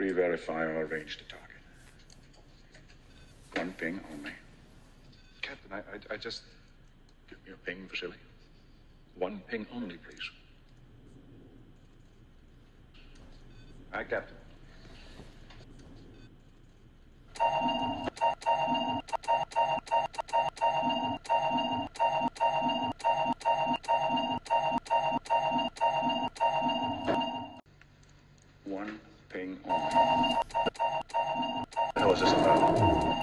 Re-verify or arrange the target. One ping only. Captain, I just... Give me a ping, Vasily. One ping only, please. Aye, Captain. One ping only. What the hell is this about?